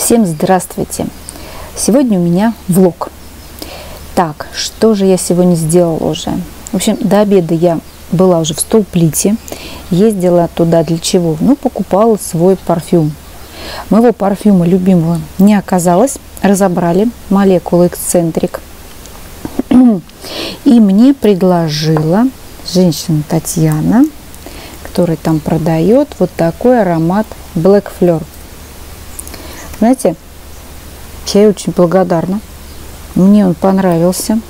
Всем здравствуйте! Сегодня у меня влог. Так, что же я сегодня сделала уже? В общем, до обеда я была уже в Столплите. Ездила туда для чего? Ну, покупала свой парфюм. Моего парфюма любимого не оказалось. Разобрали молекулы эксцентрик. И мне предложила женщина Татьяна, которая там продает, вот такой аромат Black Fleur. Знаете, я ей очень благодарна. Мне он понравился.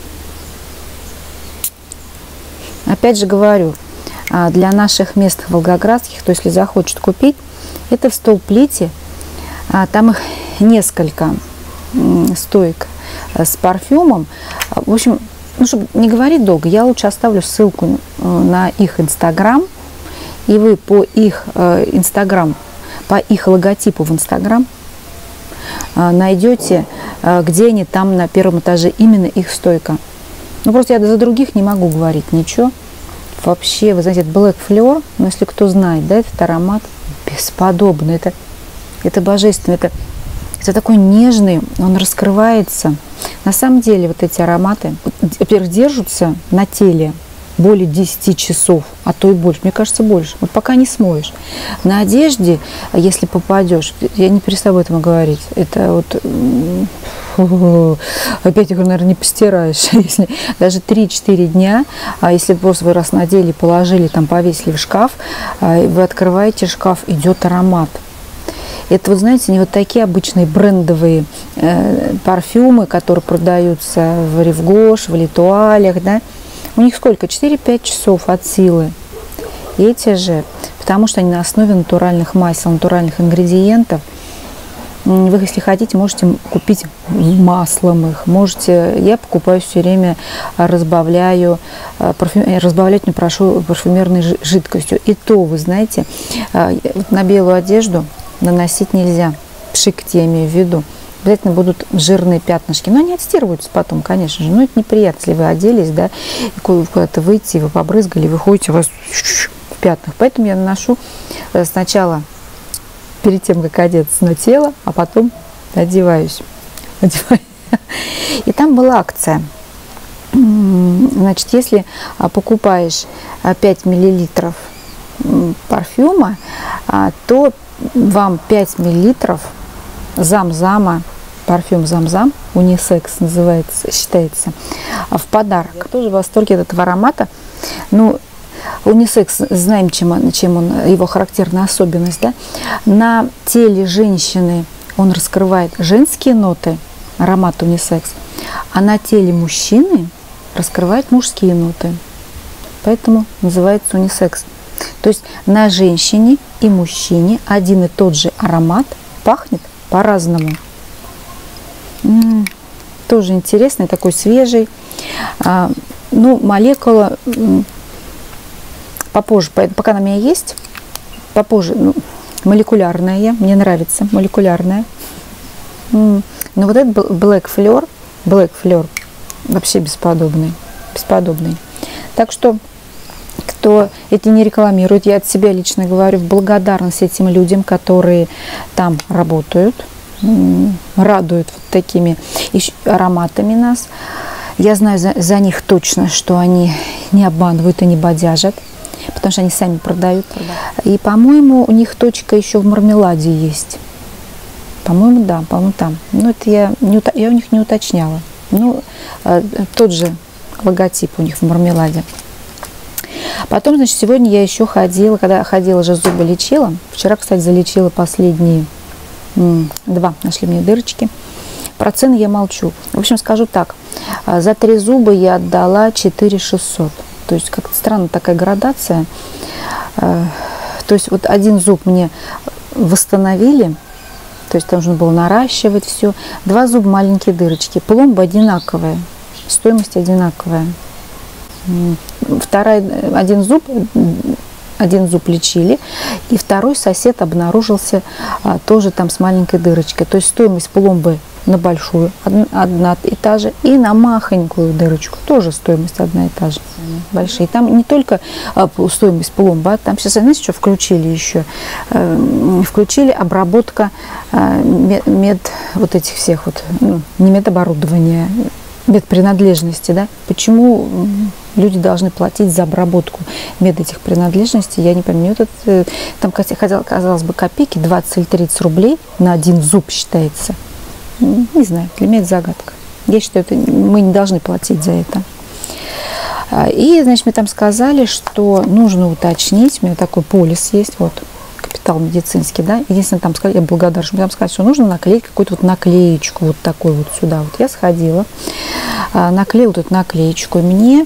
Опять же говорю, для наших местных волгоградских, то если захочет купить, это в Столплите. Там их несколько стоек с парфюмом. В общем, ну, чтобы не говорить долго, я лучше оставлю ссылку на их Инстаграм. И вы по их Инстаграм, по их логотипу в Инстаграм найдете, где они там на первом этаже, именно их стойка. Ну, просто я за других не могу говорить ничего. Вообще, вы знаете, это Black Fleur, но если кто знает, да, этот аромат бесподобный, это божественно, это такой нежный, он раскрывается. На самом деле, вот эти ароматы, во-первых, держатся на теле более 10 часов, а то и больше. Мне кажется, больше. Вот пока не смоешь. На одежде, если попадешь, я не перестаю об этом говорить, это вот опять их, наверное, не постираешь. Если даже 3-4 дня, если просто вы раз надели, положили, там повесили в шкаф, вы открываете шкаф, идет аромат. Это, вот знаете, не вот такие обычные брендовые парфюмы, которые продаются в Ревгош, в Литуалях, да. У них сколько? 4-5 часов от силы. Эти же, потому что они на основе натуральных масел, натуральных ингредиентов. Вы, если хотите, можете купить маслом их. Можете, я покупаю все время, разбавляю, разбавлять не прошу парфюмерной жидкостью. И то, вы знаете, на белую одежду наносить нельзя. Пшикать я имею в виду. Обязательно будут жирные пятнышки. Но они отстирываются потом, конечно же. Но это неприятно, если вы оделись, да, и куда-то выйти, вы побрызгали, вы ходите, у вас в пятнах. Поэтому я наношу сначала, перед тем, как одеться, на тело, а потом одеваюсь. И там была акция. Значит, если покупаешь 5 миллилитров парфюма, то вам 5 миллилитров Замзама, парфюм Замзам, унисекс называется, считается, в подарок. Я тоже в восторге от этого аромата. Ну, унисекс, знаем, чем он, его характерная особенность, да? На теле женщины он раскрывает женские ноты, аромат унисекс, а на теле мужчины раскрывает мужские ноты. Поэтому называется унисекс. То есть на женщине и мужчине один и тот же аромат пахнет по-разному. Тоже интересный, такой свежий. Ну, молекула попозже, пока она у меня есть, попозже, ну, молекулярная, мне нравится, молекулярная. Но вот этот Black Fleur вообще бесподобный. Так что, кто это не рекламирует, я от себя лично говорю, в благодарность этим людям, которые там работают, радуют вот такими ароматами нас. Я знаю за них точно, что они не обманывают и не бодяжат, потому что они сами продают. И, по-моему, у них точка еще в мармеладе есть. По-моему, да, по-моему, там. Но это я у них не уточняла. Ну, тот же логотип у них в мармеладе. Потом, значит, сегодня я еще ходила, когда ходила же зубы лечила. Вчера, кстати, залечила последние 2, нашли мне дырочки. Про цены я молчу. В общем, скажу так, за 3 зуба я отдала 4600. То есть, как-то странно такая градация. То есть, вот один зуб мне восстановили, то есть, там нужно было наращивать все. 2 зуба маленькие дырочки. Пломба одинаковая, стоимость одинаковая. Один зуб один зуб лечили, и второй сосед обнаружился тоже там с маленькой дырочкой. То есть стоимость пломбы на большую одна и та же, и на махонькую дырочку тоже стоимость одна и та же. Большие. Там не только стоимость пломбы, а там сейчас, знаете, что включили еще? Включили обработка вот этих всех вот, ну, не медоборудования, медпринадлежности, да? Почему люди должны платить за обработку этих принадлежностей? Я не понимаю. Вот это, там, казалось бы, копейки, 20 или 30 рублей на один зуб считается. Не знаю, для меня это загадка. Я считаю, мы не должны платить за это. И, значит, мне там сказали, что нужно уточнить, у меня такой полис есть, вот, капитал медицинский, да, единственное, там сказали, я благодарна, что мне там сказали, что нужно наклеить какую-то вот наклеечку, вот такую вот сюда. Вот я сходила, наклеила вот эту наклеечку, и мне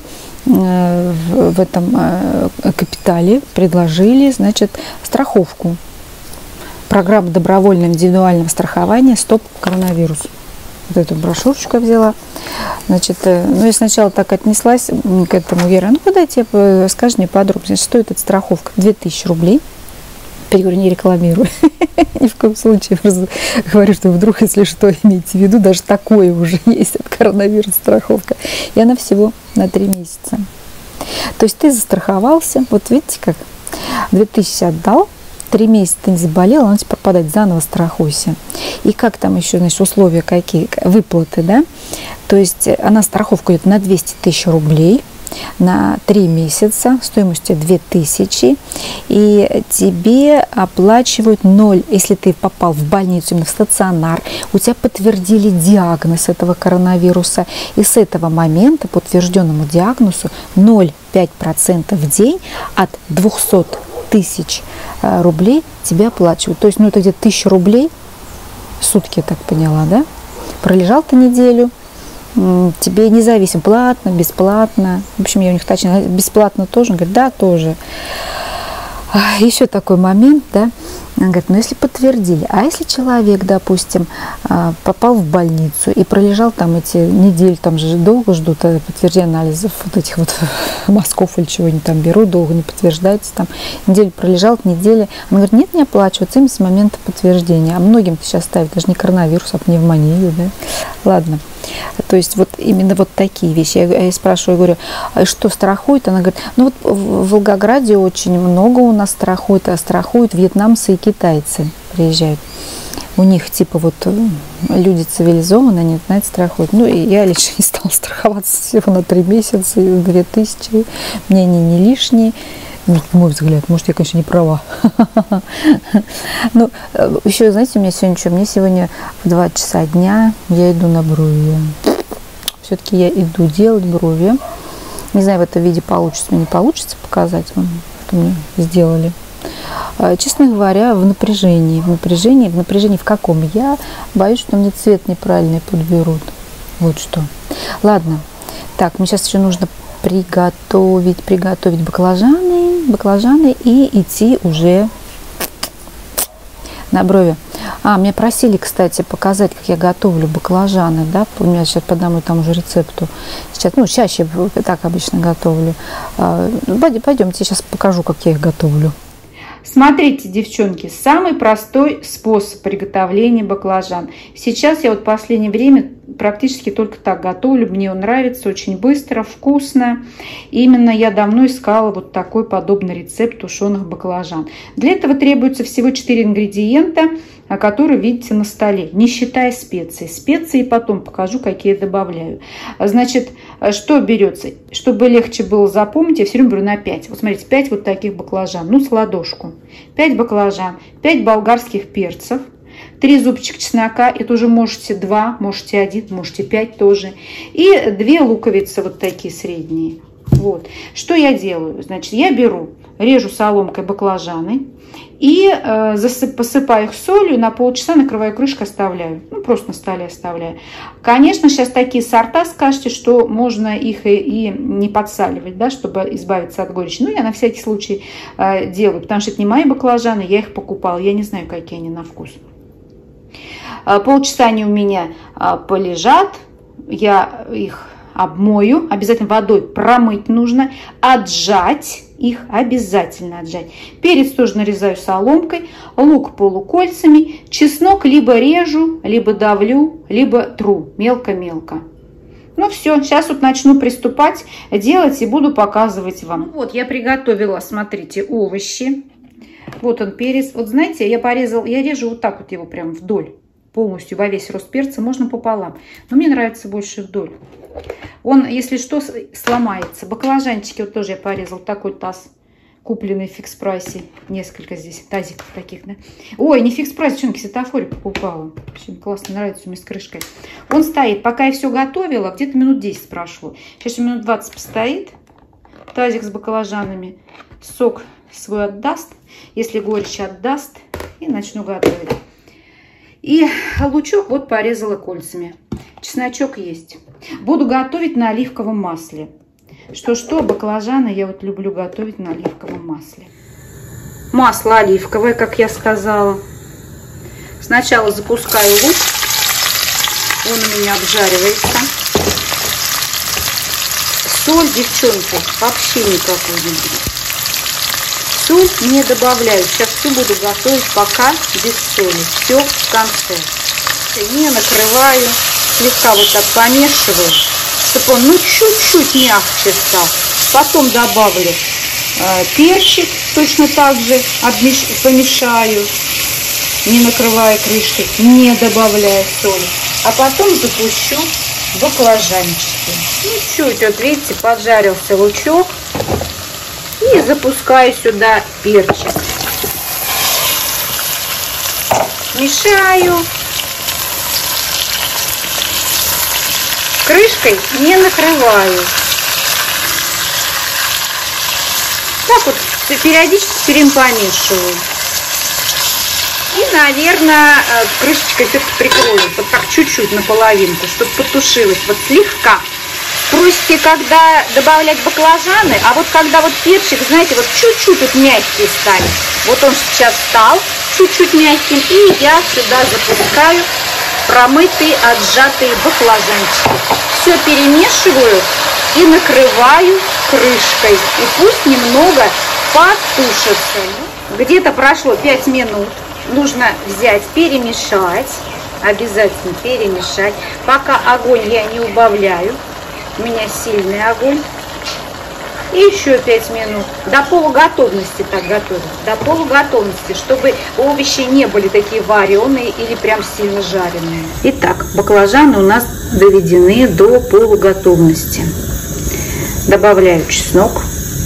в этом капитале предложили, значит, страховку. Программа добровольного индивидуального страхования «Стоп коронавирус». Вот эту брошюрочку я взяла. Значит, ну, я сначала так отнеслась к этому. Я говорю, ну, подайте, скажи мне подробнее, стоит эта страховка 2000 рублей. Я говорю, не рекламирую. Ни в коем случае. Говорю, что вдруг, если что, имейте в виду, даже такое уже есть от коронавируса страховка. И она всего на 3 месяца. То есть ты застраховался, вот видите как, 2000 отдал, 3 месяца ты не заболел, она тебе пропадает, заново страхуйся. И как там еще, значит, условия какие, выплаты, да? То есть она страховка идет на 200 тысяч рублей, на 3 месяца, стоимостью 2000, и тебе оплачивают 0, если ты попал в больницу, именно в стационар, у тебя подтвердили диагноз этого коронавируса, и с этого момента по утвержденному диагнозу 0,5% в день от 200 тысяч рублей тебе оплачивают. То есть, ну, это где-то 1000 рублей в сутки, я так поняла, да? Пролежал ты неделю, тебе независимо, платно, бесплатно. В общем, я у них уточнила, бесплатно тоже? Он говорит, да, тоже. Еще такой момент, да? Он говорит, ну, если подтвердили, а если человек, допустим, попал в больницу и пролежал там эти недели, там же долго ждут подтверждения анализов, вот этих вот мазков или чего они там берут, долго не подтверждается, там неделю пролежал, недели. Он говорит, нет, не оплачивается именно с момента подтверждения. А многим сейчас ставят даже не коронавирус, а пневмонию, да? Ладно. То есть вот именно вот такие вещи. Я спрашиваю, говорю, а что страхует? Она говорит, ну вот в Волгограде очень много у нас страхует, а страхуют вьетнамцы и китайцы приезжают. У них типа вот люди цивилизованные, они, знаете, страхуют. Ну и я лично не стала страховаться всего на 3 месяца, 2000. Мне они не лишние. Мой взгляд, может, я, конечно, не права. Ну, еще, знаете, у меня сегодня что? Мне сегодня в 2 часа дня я иду на брови. Все-таки я иду делать брови. Не знаю, в этом виде получится, мне не получится показать вам, что мне сделали. Честно говоря, в напряжении. В каком? Я боюсь, что мне цвет неправильный подберут. Вот что. Ладно. Так, мне сейчас еще нужно приготовить баклажаны и идти уже на брови. Меня просили, кстати, показать, как я готовлю баклажаны, да, у меня сейчас по одному и тому же рецепту. Сейчас, ну, чаще так обычно готовлю. Пойдемте, сейчас покажу, как я их готовлю. Смотрите, девчонки, самый простой способ приготовления баклажан. Сейчас я вот в последнее время практически только так готовлю. Мне он нравится, очень быстро, вкусно. Именно я давно искала вот такой подобный рецепт тушеных баклажан. Для этого требуется всего 4 ингредиента, которые видите на столе, не считая специй. Специи потом покажу, какие добавляю. Значит, что берется? Чтобы легче было запомнить, я все время беру на 5. Вот смотрите, 5 вот таких баклажан, ну, с ладошку. 5 баклажан, 5 болгарских перцев, 3 зубчика чеснока, это уже можете 2, можете 1, можете 5 тоже. И 2 луковицы вот такие средние. Вот. Что я делаю? Значит, я режу соломкой баклажаны и посыпаю их солью, на полчаса накрываю крышкой, оставляю. Ну, просто на столе оставляю. Конечно, сейчас такие сорта, скажете, что можно их и не подсаливать, да, чтобы избавиться от горечи. Ну, я на всякий случай делаю, потому что это не мои баклажаны, я их покупала. Я не знаю, какие они на вкус. Полчаса они у меня полежат, я их обмою, обязательно водой промыть нужно, отжать их, обязательно отжать. Перец тоже нарезаю соломкой, лук полукольцами, чеснок либо режу, либо давлю, либо тру мелко-мелко. Ну все, сейчас вот начну приступать делать и буду показывать вам. Вот я приготовила, смотрите, овощи. Вот он перец. Вот знаете, я режу вот так вот его прям вдоль. Полностью во весь рост перца, можно пополам. Но мне нравится больше вдоль. Он, если что, сломается. Баклажанчики вот тоже я порезал. Такой таз, купленный в фикс-прайсе. Несколько здесь тазиков таких, да. Ой, не фикс-прайс, девчонки, светофоре покупала. Очень классно, нравится мне с крышкой. Он стоит. Пока я все готовила, где-то минут 10 прошло. Сейчас еще минут 20 постоит. Тазик с баклажанами. Сок свой отдаст. Если горечь отдаст. И начну готовить. И лучок вот порезала кольцами. Чесночок есть. Буду готовить на оливковом масле. Что-что, баклажаны я вот люблю готовить на оливковом масле. Масло оливковое, как я сказала. Сначала запускаю лук. Он у меня обжаривается. Соль, девчонки, вообще никакой не будет. Соль не добавляю. Сейчас все буду готовить пока без соли. Все в конце. Не накрываю. Слегка вот так помешиваю, чтобы он чуть-чуть мягче стал. Потом добавлю перчик. Точно так же помешаю. Не накрывая крышкой. Не добавляя соли. А потом запущу баклажанчики. Чуть, вот видите, поджарился лучок. И запускаю сюда перчик. Мешаю. Крышкой не накрываю. Так вот периодически перемешиваю. И, наверное, крышечкой все-таки прикрою. Вот так чуть-чуть наполовинку, чтобы потушилось. Вот слегка. Просите, когда добавлять баклажаны, а вот когда вот перчик, знаете, вот чуть-чуть вот мягкий станет. Вот он сейчас стал чуть-чуть мягким. И я сюда запускаю промытые, отжатые баклажанчики. Все перемешиваю и накрываю крышкой. И пусть немного потушится. Где-то прошло 5 минут. Нужно взять, перемешать. Обязательно перемешать. Пока огонь я не убавляю. У меня сильный огонь. И еще 5 минут. До полуготовности так готовить. До полуготовности, чтобы овощи не были такие вареные или прям сильно жареные. Итак, баклажаны у нас доведены до полуготовности. Добавляю чеснок.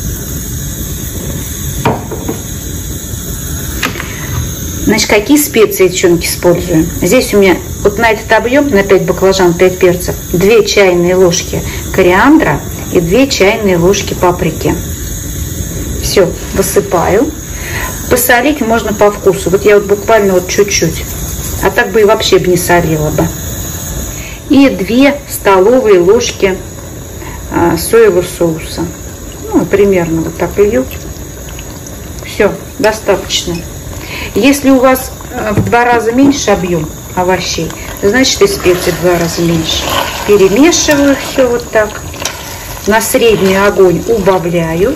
Значит, какие специи, девчонки, использую? Здесь у меня вот на этот объем, на 5 баклажан, 5 перцев, 2 чайные ложки кориандра и 2 чайные ложки паприки. Все, высыпаю. Посолить можно по вкусу. Вот я вот буквально вот чуть-чуть. А так бы и вообще бы не солила бы. И 2 столовые ложки соевого соуса. Ну, примерно вот так лью. Все, достаточно. Если у вас в 2 раза меньше объем овощей, значит и специй в 2 раза меньше. Перемешиваю все вот так. На средний огонь убавляю.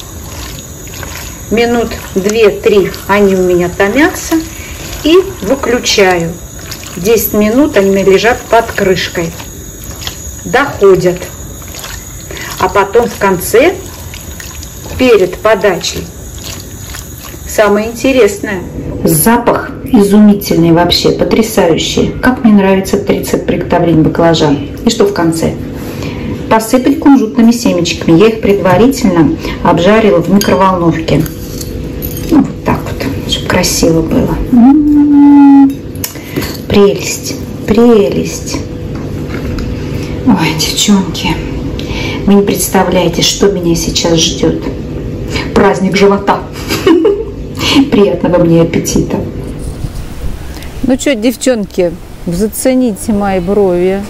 Минут 2-3 они у меня томятся. И выключаю. 10 минут они лежат под крышкой. Доходят. А потом в конце, перед подачей, самое интересное. Запах изумительный вообще, потрясающий. Как мне нравится рецепт приготовления баклажан. И что в конце? Посыпать кунжутными семечками. Я их предварительно обжарила в микроволновке. Ну, вот так вот, чтобы красиво было. Прелесть, прелесть. Ой, девчонки, вы не представляете, что меня сейчас ждет. Праздник живота. Приятного мне аппетита. Ну что, девчонки, зацените мои брови.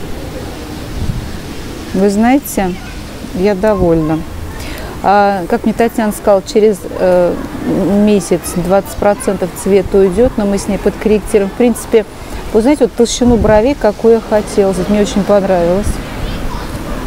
Вы знаете, я довольна. Как мне Татьяна сказала, через месяц 20% цвета уйдет, но мы с ней подкорректируем. В принципе, вы знаете, вот толщину бровей, какую я хотела. Мне очень понравилось.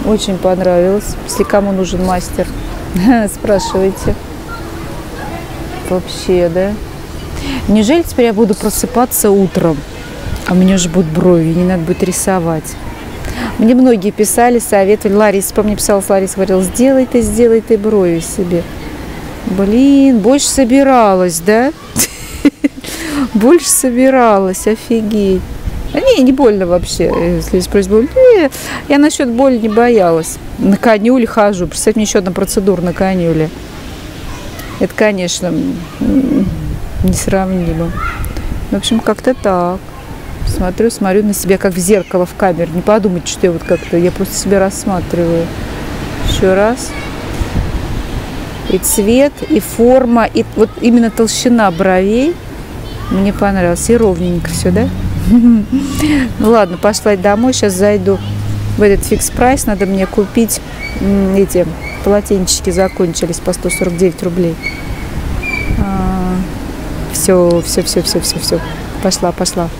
Очень понравилось. Если кому нужен мастер, спрашивайте. Вообще, да? Неужели теперь я буду просыпаться утром, а у меня уже будут брови, не надо будет рисовать? Мне многие писали, советовали. Лариса, мне писала, Лариса говорила, сделай ты брови себе. Блин, больше собиралась, да? Больше собиралась, офигеть. Не больно вообще, если спросить, боль. Я насчет боли не боялась. На канюле хожу. Представьте, мне еще одна процедура на канюле. Это, конечно, несравнимо. В общем, как-то так. Смотрю на себя, как в зеркало в камере. Не подумайте, что я вот как-то, я просто себя рассматриваю. Еще раз. И цвет, и форма, и вот именно толщина бровей мне понравилась. И ровненько все, да? Ну ладно, пошла домой. Сейчас зайду в этот фикс-прайс. Надо мне купить эти полотенчики, закончились по 149 рублей. Все. Пошла.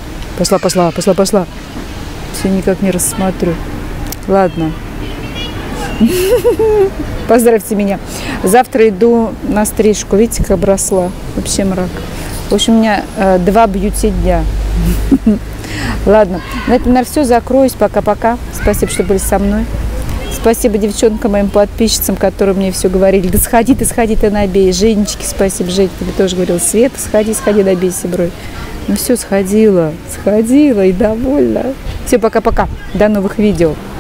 Все никак не рассмотрю. Ладно. Поздравьте меня. Завтра иду на стрижку. Видите, как обросла? Вообще мрак. В общем, у меня 2 бьюти-дня. Ладно. На этом, наверное, все. Закроюсь. Пока-пока. Спасибо, что были со мной. Спасибо девчонкам, моим подписчицам, которые мне все говорили. Да сходи ты набей. Женечке спасибо. Жень, тебе тоже говорила. Света, сходи, набей себе брови. Ну все, сходила и довольна. Все, пока-пока. До новых видео.